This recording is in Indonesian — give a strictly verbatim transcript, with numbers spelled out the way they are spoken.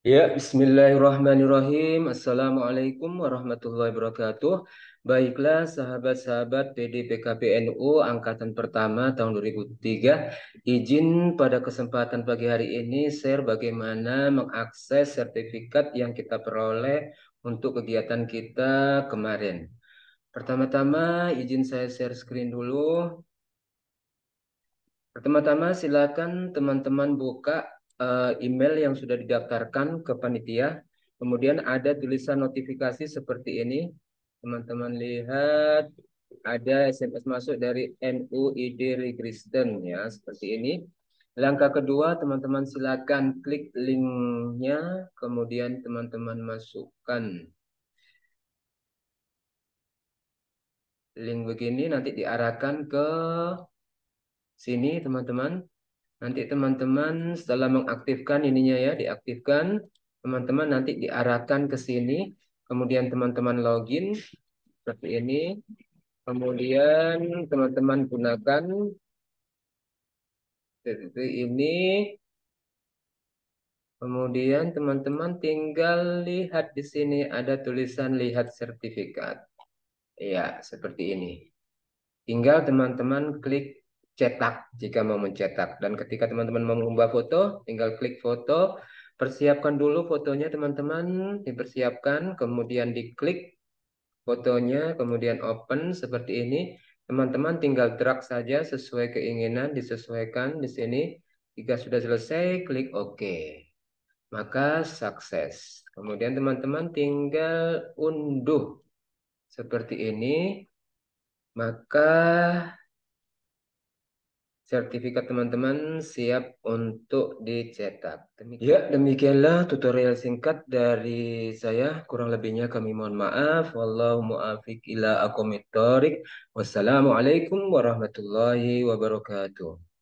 Ya, Bismillahirrahmanirrahim. Assalamualaikum warahmatullahi wabarakatuh. Baiklah, sahabat-sahabat P D P K P N U Angkatan Pertama tahun dua ribu tiga. Izin pada kesempatan pagi hari ini share bagaimana mengakses sertifikat yang kita peroleh untuk kegiatan kita kemarin. Pertama-tama, izin saya share screen dulu. Pertama-tama silakan teman-teman buka eh, email yang sudah didaftarkan ke panitia. Kemudian ada tulisan notifikasi seperti ini. Teman-teman lihat ada S M S masuk dari N U I D Kristen ya, seperti ini. Langkah kedua, teman-teman silakan klik linknya, kemudian teman-teman masukkan link begini, nanti diarahkan ke sini, teman-teman. Nanti teman-teman setelah mengaktifkan ininya ya, diaktifkan, teman-teman nanti diarahkan ke sini, kemudian teman-teman login seperti ini, kemudian teman-teman gunakan seperti ini, kemudian teman-teman tinggal lihat di sini ada tulisan lihat sertifikat. Ya, seperti ini. Tinggal teman-teman klik cetak jika mau mencetak. Dan ketika teman-teman mau mengunggah foto, tinggal klik foto. Persiapkan dulu fotonya teman-teman, dipersiapkan, kemudian diklik fotonya, kemudian open seperti ini. Teman-teman tinggal drag saja sesuai keinginan, disesuaikan di sini. Jika sudah selesai, klik OK. Maka sukses. Kemudian teman-teman tinggal unduh seperti ini. Maka sertifikat teman-teman siap untuk dicetak. Demikian. Ya, demikianlah tutorial singkat dari saya. Kurang lebihnya kami mohon maaf. Wallahu muwaffiq ila aqwamit thoriq. Wassalamualaikum warahmatullahi wabarakatuh.